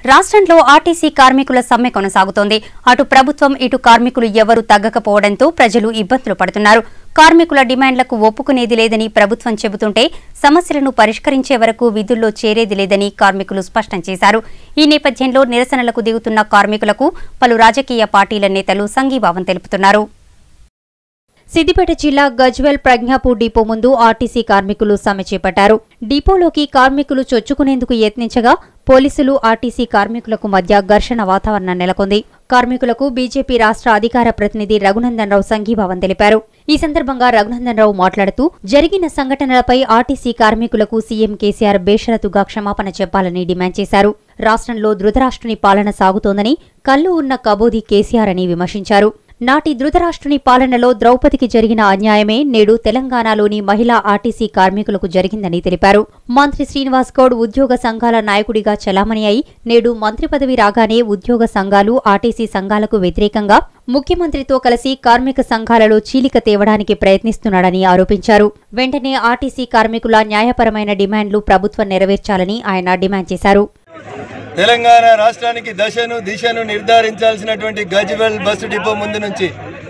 రాష్ట్రంలో ఆర్టీసీ కార్మికుల సమ్మె కొనసాగుతోంది. అటు ప్రభుత్వం ఇటు కార్మికులు ఎవరూ తగ్గకపోవడంతో ప్రజలు ఇబ్బందులు పడుతున్నారు. కార్మికుల డిమాండ్లకు ఒప్పుకునేది లేదని ప్రభుత్వం చెబుతుంటే సమస్యలను పరిష్కరించే వరకు విధుల్లో చేరేది లేదని కార్మికులు స్పష్టం చేశారు. ఈ నేపథ్యంలో నిరసనలకు దిగుతున్న కార్మికులకు పలు రాజకీయ పార్టీల నేతలు సంఘీభావం తెలుపుతున్నారు. సిద్దిపేట జిల్లా గజ్వేల్ ప్రజ్ఞాపూర్ డిపో ముందు ఆర్టీసీ కార్మికులు సమ్మె చేపట్టారు. డిపోలోకి కార్మికులు చొచ్చుకునేందుకు యత్నించగా పోలీసులు ఆర్టీసీ కార్మికులకు మధ్య ఘర్షణ వాతావరణం నెలకొంది. కార్మికులకు బీజేపీ రాష్ట్ర అధికార ప్రతినిధి రఘునందన్ రావు సంఘీభావం తెలిపారు. ఈ సందర్భంగా రఘునందన్ రావు మాట్లాడుతూ జరిగిన సంఘటనలపై ఆర్టీసీ కార్మికులకు సీఎం కేసీఆర్ బేషరతుగా క్షమాపణ చెప్పాలని డిమాండ్ చేశారు. రాష్ట్రంలో ధృతరాష్ట్రుని పాలన సాగుతోందని, కళ్లు ఉన్న కబోది కేసీఆర్ అని విమర్శించారు. నాటి ధృతరాష్ట్రుని పాలనలో ద్రౌపదికి జరిగిన అన్యాయమే నేడు తెలంగాణలోని మహిళా ఆర్టీసీ కార్మికులకు జరిగిందని తెలిపారు. మంత్రి శ్రీనివాస్ గౌడ్ ఉద్యోగ సంఘాల నాయకుడిగా చలామణి అయి నేడు మంత్రి పదవి రాగానే ఉద్యోగ సంఘాలు ఆర్టీసీ సంఘాలకు వ్యతిరేకంగా ముఖ్యమంత్రితో కలిసి కార్మిక సంఘాలలో చీలిక తేవడానికి ప్రయత్నిస్తున్నాడని ఆరోపించారు. వెంటనే ఆర్టీసీ కార్మికుల న్యాయపరమైన డిమాండ్లు ప్రభుత్వం నెరవేర్చాలని ఆయన డిమాండ్ చేశారు. తెలంగాణ రాష్ట్రానికి దశను దిశను నిర్ధారించాల్సినటువంటి గజ్వేల్ బస్సు డిపో ముందు నుంచి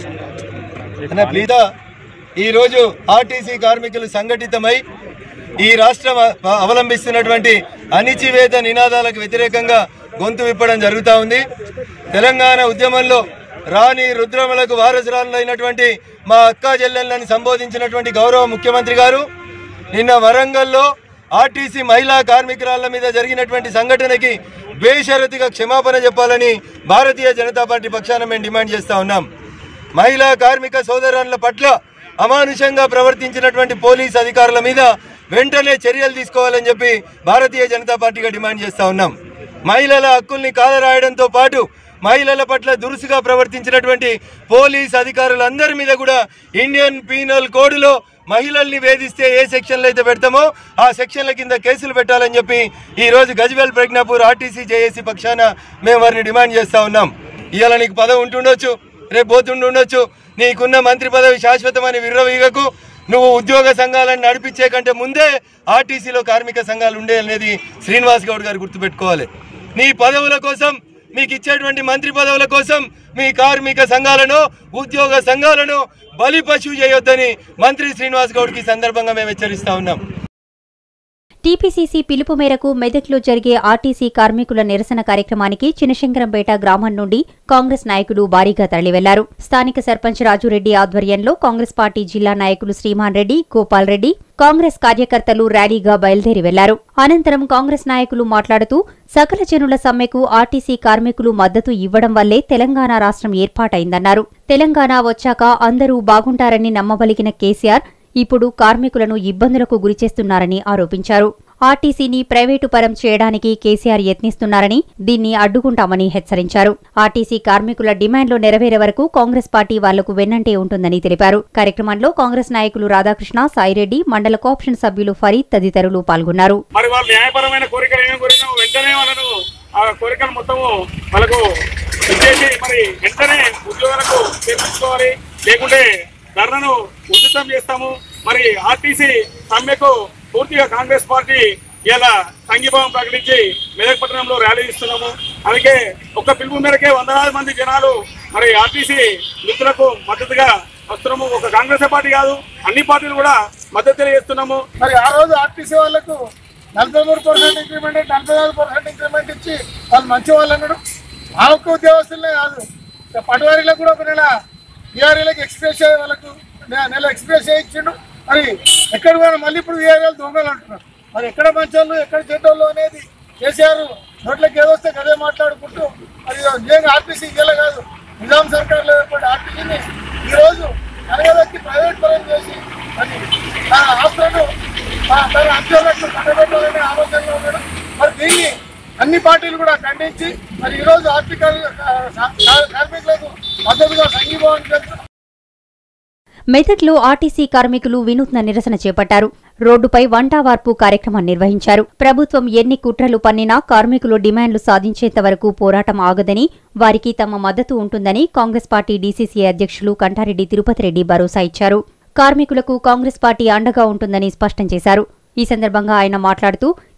ఈరోజు ఆర్టీసీ కార్మికులు సంఘటితమై ఈ రాష్ట్రం అవలంబిస్తున్నటువంటి అణిచివేత నినాదాలకు వ్యతిరేకంగా గొంతు విప్పడం జరుగుతూ ఉంది. తెలంగాణ ఉద్యమంలో రాణి రుద్రమలకు వారసురాలైనటువంటి మా అక్కా చెల్లెళ్ళని సంబోధించినటువంటి గౌరవ ముఖ్యమంత్రి గారు నిన్న వరంగల్లో ఆర్టీసీ మహిళా కార్మికురాళ్ల మీద జరిగినటువంటి సంఘటనకి బేషరతుగా క్షమాపణ చెప్పాలని భారతీయ జనతా పార్టీ పక్షాన మేము డిమాండ్ చేస్తా ఉన్నాం. మహిళా కార్మిక సోదరుల పట్ల అమానుషంగా ప్రవర్తించినటువంటి పోలీస్ అధికారుల మీద వెంటనే చర్యలు తీసుకోవాలని చెప్పి భారతీయ జనతా పార్టీగా డిమాండ్ చేస్తా ఉన్నాం. మహిళల హక్కుల్ని కాలరాయడంతో పాటు మహిళల పట్ల దురుసుగా ప్రవర్తించినటువంటి పోలీస్ అధికారులందరి మీద కూడా ఇండియన్ పీనల్ కోడ్లో మహిళల్ని వేధిస్తే ఏ సెక్షన్లు అయితే పెడతామో ఆ సెక్షన్ల కింద కేసులు పెట్టాలని చెప్పి ఈరోజు గజ్వేల్ ప్రజ్ఞాపూర్ ఆర్టీసీ జేఏసీ పక్షాన మేము వారిని డిమాండ్ చేస్తూ ఉన్నాం. ఇవాళ నీకు పదవి ఉంటుండొచ్చు, రేపు పోతుండొచ్చు, నీకున్న మంత్రి పదవి శాశ్వతమని విర్రవీగకు. నువ్వు ఉద్యోగ సంఘాలను నడిపించే కంటే ముందే ఆర్టీసీలో కార్మిక సంఘాలు ఉండే అనేది శ్రీనివాస్ గౌడ్ గారు గుర్తుపెట్టుకోవాలి. నీ పదవుల కోసం, మీకు ఇచ్చేటువంటి మంత్రి పదవుల కోసం మీ కార్మిక సంఘాలను ఉద్యోగ సంఘాలను బలి పశువు చేయొద్దని మంత్రి శ్రీనివాస్ గౌడ్కి సందర్భంగా మేము హెచ్చరిస్తా ఉన్నాం. టీపీసీసీ పిలుపు మేరకు మెదక్లో జరిగే ఆర్టీసీ కార్మికుల నిరసన కార్యక్రమానికి చినశంకరంపేట గ్రామం నుండి కాంగ్రెస్ నాయకులు భారీగా తరలివెళ్లారు. స్థానిక సర్పంచ్ రాజురెడ్డి ఆధ్వర్యంలో కాంగ్రెస్ పార్టీ జిల్లా నాయకులు శ్రీమాన్ రెడ్డి, గోపాల్ రెడ్డి, కాంగ్రెస్ కార్యకర్తలు ర్యాలీగా బయలుదేరి వెళ్లారు. అనంతరం కాంగ్రెస్ నాయకులు మాట్లాడుతూ సకల జనుల సమ్మెకు ఆర్టీసీ కార్మికులు మద్దతు ఇవ్వడం వల్లే తెలంగాణ రాష్ట్రం ఏర్పాటైందన్నారు. తెలంగాణ వచ్చాక అందరూ బాగుంటారని నమ్మబలిగిన కేసీఆర్ ఇప్పుడు కార్మికులను ఇబ్బందులకు గురిచేస్తున్నారని ఆరోపించారు. ఆర్టీసీని ప్రైవేటు పరం చేయడానికి కేసీఆర్ యత్నిస్తున్నారని, దీన్ని అడ్డుకుంటామని హెచ్చరించారు. ఆర్టీసీ కార్మికుల డిమాండ్లు నెరవేరే వరకు కాంగ్రెస్ పార్టీ వాళ్లకు వెన్నంటే ఉంటుందని తెలిపారు. కార్యక్రమంలో కాంగ్రెస్ నాయకులు రాధాకృష్ణ, సాయిరెడ్డి, మండల కోఆప్షన్ సభ్యులు ఫరీద్ తదితరులు పాల్గొన్నారు. ధర్నను ఉచితం చేస్తాము. మరి ఆర్టీసీ సమ్మెకు పూర్తిగా కాంగ్రెస్ పార్టీ ఇలా సంఘీభావం ప్రకటించి మెదక్ పట్టణంలో ర్యాలీ ఇస్తున్నాము. అలాగే ఒక పిలుపు మేరకే వందలాది మంది జనాలు మరి ఆర్టీసీ మిత్రులకు మద్దతుగా వస్తున్నాము. ఒక కాంగ్రెస్ పార్టీ కాదు, అన్ని పార్టీలు కూడా మద్దతు తెలియజేస్తున్నాము. మరి ఆ రోజు ఆర్టీసీ వాళ్లకు 43% ఇంక్రిమెంట్, 44% ఇంక్రిమెంట్ ఇచ్చి వాళ్ళు మంచి వాళ్ళు అన్నాడు. ఆ ఒక్క ఉద్యోగస్తులనే కాదు, పటవారీలకు కూడా ఒక నెల, ఈఆర్ఏలకు ఎక్స్ప్రెస్ అయ్యే వాళ్ళకు నెల ఎక్స్ప్రెస్ ఇచ్చిండు. మరి ఎక్కడ పోయినా మళ్ళీ ఇప్పుడు ఈఆర్ఏలు దొంగలు అంటున్నారు. మరి ఎక్కడ మంచోళ్ళు ఎక్కడ చెడ్డోళ్ళు అనేది కేసీఆర్ నోట్లకి ఏదొస్తే అదే మాట్లాడుకుంటూ మరి నిజంగా ఆర్టీసీ ఇలా కాదు, నిజాం సర్కార్లో ఏర్పడి ఆర్టీసీని ఈరోజు అనగదక్కి ప్రైవేట్ పరం చేసి మరి తన ఆస్తులను తన ఉద్యోగులకు కట్టబెట్టాలనే ఆలోచనలో ఉన్నాడు. మరి దీన్ని అన్ని పార్టీలు కూడా ఖండించి మరి ఈరోజు ఆర్థిక కార్మికులకు మద్దతుగా సంఘీభావం చేస్తున్నారు. మెదక్లో ఆర్టీసీ కార్మికులు వినూత్న నిరసన చేపట్టారు. రోడ్డుపై వంటావార్పు కార్యక్రమం నిర్వహించారు. ప్రభుత్వం ఎన్ని కుట్రలు పన్నినా కార్మికులు డిమాండ్లు సాధించేంత వరకు పోరాటం ఆగదని, వారికి తమ మద్దతు ఉంటుందని కాంగ్రెస్ పార్టీ డీసీసీ అధ్యక్షులు కంఠారెడ్డి తిరుపతి రెడ్డి భరోసా ఇచ్చారు. కార్మికులకు కాంగ్రెస్ పార్టీ అండగా ఉంటుందని స్పష్టం చేశారు. ఈ సందర్భంగా ఆయన మాట్లాడుతూ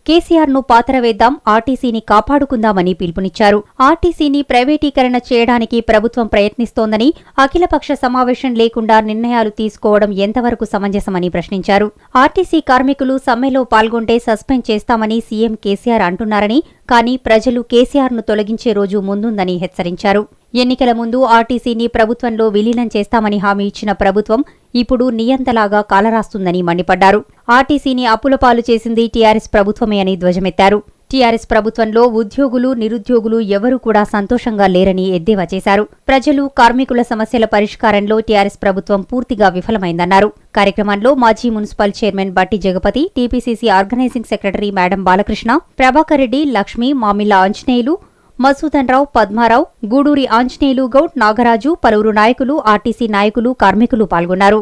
కేసీఆర్ ను పాతరవేద్దాం, ఆర్టీసీని కాపాడుకుందామని పిలుపునిచ్చారు. ఆర్టీసీని ప్రైవేటీకరణ చేయడానికి ప్రభుత్వం ప్రయత్నిస్తోందని, అఖిలపక్ష సమావేశం లేకుండా నిర్ణయాలు తీసుకోవడం ఎంతవరకు సమంజసమని ప్రశ్నించారు. ఆర్టీసీ కార్మికులు సమ్మెలో పాల్గొంటే సస్పెండ్ చేస్తామని సీఎం కేసీఆర్ అంటున్నారని, కానీ ప్రజలు కేసీఆర్ ను తొలగించే రోజు ముందుందని హెచ్చరించారు. ఎన్నికల ముందు ఆర్టీసీని ప్రభుత్వంలో విలీనం చేస్తామని హామీ ఇచ్చిన ప్రభుత్వం ఇప్పుడు నియంతలాగా కాలరాస్తుందని మండిపడ్డారు. ఆర్టీసీని అప్పులపాలు చేసింది టీఆర్ఎస్ ప్రభుత్వమే అని ధ్వజమెత్తారు. టీఆర్ఎస్ ప్రభుత్వంలో ఉద్యోగులు, నిరుద్యోగులు ఎవరూ కూడా సంతోషంగా లేరని ఎద్దేవా చేశారు. ప్రజలు, కార్మికుల సమస్యల పరిష్కారంలో టీఆర్ఎస్ ప్రభుత్వం పూర్తిగా విఫలమైందన్నారు. కార్యక్రమంలో మాజీ municipal chairman Batti Jagapathi, TPCC organising secretary Medam Balakrishna, Prabhakar Reddy, Lakshmi, Mamilla Anjaneyulu, Masudan Rao, Padmarao, Guduri Anjaneyulu Goud, Nagaraju, పలువురు నాయకులు, ఆర్టీసీ నాయకులు, కార్మికులు పాల్గొన్నారు.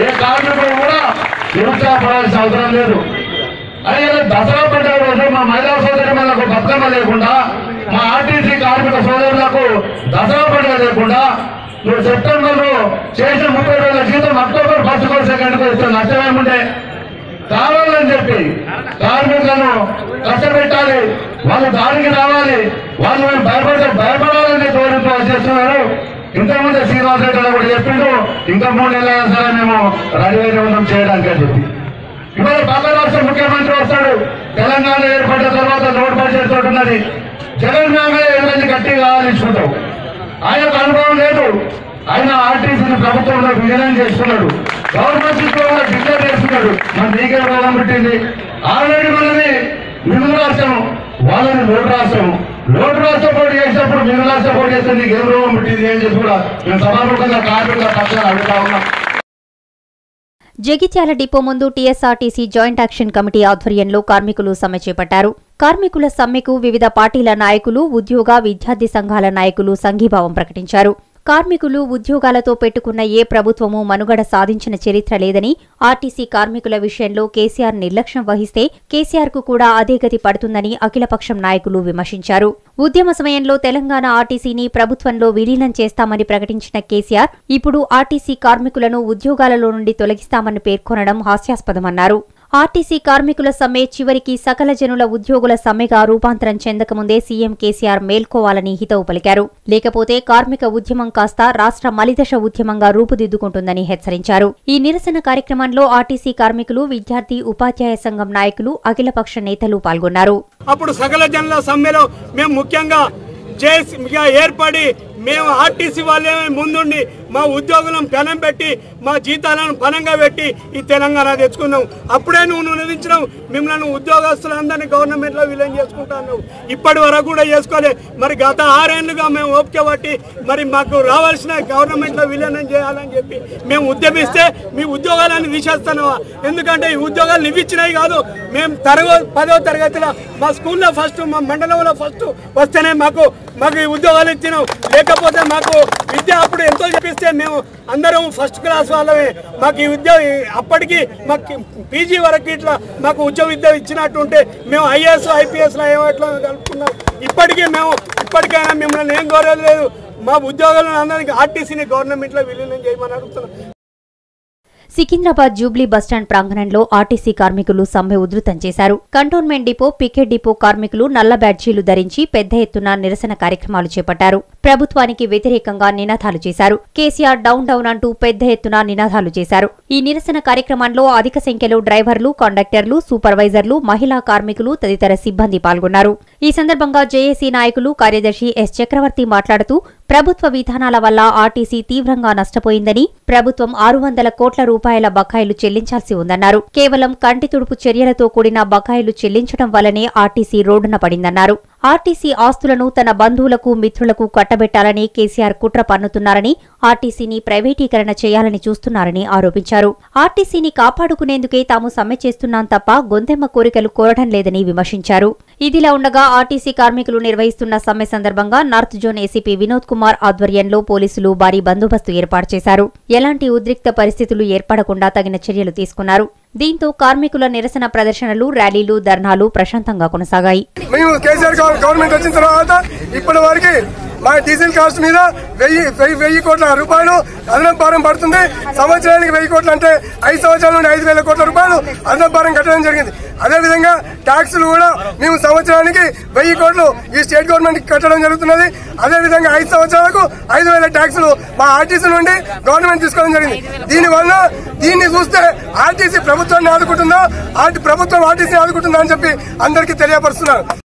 దసరా పండుగ రోజు మా మహిళా సోదరులకు బతుకమ్మ లేకుండా, మా ఆర్టీసీ కార్మిక సోదరులకు దసరా పండుగ లేకుండా, నువ్వు సెప్టెంబర్లో చేసిన 30,000 జీతం అక్టోబర్ 1st, 2nd ఇస్తే నష్టమేముండే? కావాలని చెప్పి కార్మికులను కష్టపెట్టాలి, వాళ్ళు దానికి రావాలి, వాళ్ళు మేము భయపడాలని ధోరణితో చేస్తున్నారు. ఇంతకుముందే శ్రీనివాస్ రెడ్డి కూడా చెప్పిండు, ఇంకా 3 నెలల సరే మేము రెడీ ఉన్నాం చేయడానికి అని చెప్పి. ఇవాళ పక్క రాష్ట్ర ముఖ్యమంత్రి వస్తాడు, తెలంగాణ ఏర్పడిన తర్వాత నోట్ బడ్జెట్ తోటి ఉన్నది, జగన్ ఎవరైనా గట్టిగా ఆలోచించుకుంటావు. ఆయనకు అనుభవం లేదు, ఆయన ఆర్టీసీని ప్రభుత్వంలో విలీనం చేస్తున్నాడు, గవర్నమెంట్ కూడా డిక్లేర్ చేస్తున్నాడు. మన నీకే రోగం పెట్టింది. ఆల్రెడీ మనది మిగులు రాష్ట్రం, వాళ్ళని లోటు రాష్ట్రం. లోటు రాష్ట్రం పోటీ చేసినప్పుడు మిగులు రాష్ట్రం పోటీ చేస్తే నీకు ఏం రోగం పెట్టింది అని చెప్పి కూడా మేము సభాముఖంగా కార్మికుల పక్షాలు అడుగుతా ఉన్నాం. జగిత్యాల డిపో ముందు టీఎస్ఆర్టీసీ జాయింట్ యాక్షన్ కమిటీ ఆధ్వర్యంలో కార్మికులు సమ్మె చేపట్టారు. కార్మికుల సమ్మెకు వివిధ పార్టీల నాయకులు, ఉద్యోగ, విద్యార్థి సంఘాల నాయకులు సంఘీభావం ప్రకటించారు. కార్మికులు, ఉద్యోగాలతో పెట్టుకున్న ఏ ప్రభుత్వమూ మనుగడ సాధించిన చరిత్ర లేదని, ఆర్టీసీ కార్మికుల విషయంలో కేసీఆర్ నిర్లక్ష్యం వహిస్తే కేసీఆర్కు కూడా అదే గతి పడుతుందని అఖిలపక్షం నాయకులు విమర్శించారు. ఉద్యమ సమయంలో తెలంగాణ ఆర్టీసీని ప్రభుత్వంలో విలీనం చేస్తామని ప్రకటించిన కేసీఆర్ ఇప్పుడు ఆర్టీసీ కార్మికులను ఉద్యోగాలలో నుండి తొలగిస్తామని పేర్కొనడం హాస్యాస్పదమన్నారు. ఆర్టీసీ కార్మికుల సమ్మె చివరికి సకల జనుల ఉద్యోగుల సమ్మెగా రూపాంతరం చెందకముందే సీఎం కేసీఆర్ మేల్కోవాలని హితవు పలికారు. లేకపోతే కార్మిక ఉద్యమం కాస్త రాష్ట్ర మలిదశ ఉద్యమంగా రూపుదిద్దుకుంటుందని హెచ్చరించారు. ఈ నిరసన కార్యక్రమంలో ఆర్టీసీ కార్మికులు, విద్యార్థి, ఉపాధ్యాయ సంఘం నాయకులు, అఖిలపక్ష నేతలు పాల్గొన్నారు. అప్పుడు సకల జనుల సమ్మెలో మేము ముఖ్యంగా జేఏసీగా ఏర్పడి మేము ఆర్టీసీ వాళ్ళే ముందుండి మా ఉద్యోగులను పెనం పెట్టి మా జీతాలను పనంగా పెట్టి ఈ తెలంగాణ తెచ్చుకున్నాం. అప్పుడే నువ్వు నిలదించినావు, మిమ్మల్ని ఉద్యోగస్తులందరినీ గవర్నమెంట్లో విలీనం చేసుకుంటాను. ఇప్పటి వరకు కూడా చేసుకోలే. మరి గత 6 ఏళ్లుగా మేము ఓపిక పట్టి మరి మాకు రావాల్సిన గవర్నమెంట్లో విలీనం చేయాలని చెప్పి మేము ఉద్యమిస్తే మీ ఉద్యోగాలను తీసేస్తున్నావా? ఎందుకంటే ఈ ఉద్యోగాలు ఇవ్విచ్చినాయి కాదు, మేము 10వ తరగతిలో మా స్కూల్లో ఫస్ట్, మా మండలంలో ఫస్ట్ వస్తేనే మాకు ఈ ఉద్యోగాలు ఇచ్చినాం. లేకపోతే మాకు విద్య అప్పుడు ఎంతో చెప్పిస్తే మేము అందరం ఫస్ట్ క్లాస్ వాళ్ళమే. మాకు ఈ విద్య అప్పటికి మాకు పీజీ వరకు ఇట్లా మాకు ఉద్యోగ విద్య ఇచ్చినట్టుంటే మేము ఐఏఎస్, ఐపీఎస్లో ఏమట్లా కలుపుకున్నాం. ఇప్పటికైనా మిమ్మల్ని ఏం కోరేది లేదు. మా ఉద్యోగాలను అందరికీ ఆర్టీసీని గవర్నమెంట్లో విలీనం చేయమని అడుగుతున్నాం. సికింద్రాబాద్ జూబ్లీ బస్టాండ్ ప్రాంగణంలో ఆర్టీసీ కార్మికులు సమ్మె ఉధృతం చేశారు. కంటోన్మెంట్ డిపో, పికెట్ డిపో కార్మికులు నల్ల బ్యాడ్జీలు ధరించి పెద్ద ఎత్తున నిరసన కార్యక్రమాలు చేపట్టారు. ప్రభుత్వానికి వ్యతిరేకంగా నినాదాలు చేశారు. కేసీఆర్ డౌన్ డౌన్ అంటూ పెద్ద ఎత్తున నినాదాలు చేశారు. ఈ నిరసన కార్యక్రమంలో అధిక సంఖ్యలో డ్రైవర్లు, కండక్టర్లు, సూపర్వైజర్లు, మహిళా కార్మికులు తదితర సిబ్బంది పాల్గొన్నారు. ఈ సందర్భంగా జేఏసీ నాయకులు, కార్యదర్శి ఎస్ చక్రవర్తి మాట్లాడుతూ ప్రభుత్వ విధానాల వల్ల ఆర్టీసీ తీవ్రంగా నష్టపోయిందని, ప్రభుత్వం 600 కోట్ల రూపాయల బకాయిలు చెల్లించాల్సి ఉందన్నారు. కేవలం కంటి తుడుపు చర్యలతో కూడిన బకాయిలు చెల్లించడం వల్లనే ఆర్టీసీ రోడ్డున పడిందన్నారు. ఆర్టీసీ ఆస్తులను తన బంధువులకు, మిత్రులకు కట్టబెట్టాలని కేసీఆర్ కుట్ర పన్నుతున్నారని, ఆర్టీసీని ప్రైవేటీకరణ చేయాలని చూస్తున్నారని ఆరోపించారు. ఆర్టీసీని కాపాడుకునేందుకే తాము సమ్మె చేస్తున్నాం తప్ప గొంతెమ్మ కోరికలు కోరడం లేదని విమర్శించారు. ఇదిలా ఉండగా ఆర్టీసీ కార్మికులు నిర్వహిస్తున్న సమ్మె సందర్భంగా north zone ACP Vinod Kumar ఆధ్వర్యంలో పోలీసులు భారీ బందోబస్తు ఏర్పాటు చేశారు. ఎలాంటి ఉద్రిక్త పరిస్థితులు ఏర్పడకుండా తగిన చర్యలు తీసుకున్నారు. దీంతో కార్మికుల నిరసన ప్రదర్శనలు, ర్యాలీలు, ధర్నాలు ప్రశాంతంగా కొనసాగాయి. మేము కేసీఆర్ గవర్నమెంట్ వచ్చిన తర్వాత ఇప్పటి వరకు మా డీజిల్ కాస్ట్ మీద 1000 కోట్ల రూపాయలు అదనపు భారం పడుతుంది. సంవత్సరానికి 1000 కోట్లు అంటే 5 సంవత్సరాల నుండి 5,000 కోట్ల రూపాయలు అదనపు భారం కట్టడం జరిగింది. అదేవిధంగా ట్యాక్సులు కూడా మేము సంవత్సరానికి 1000 కోట్లు ఈ స్టేట్ గవర్నమెంట్ కట్టడం జరుగుతున్నది. అదేవిధంగా 5 సంవత్సరాలకు 5,000 ట్యాక్సులు మా ఆర్టీసీ నుండి గవర్నమెంట్ తీసుకోవడం జరిగింది. దీనివల్ల దీన్ని చూస్తే ఆర్టీసీ ప్రభుత్వాన్ని ఆదుకుంటుందా, ప్రభుత్వం ఆర్టీసీని ఆదుకుంటుందా అని చెప్పి అందరికీ తెలియపరుస్తున్నారు.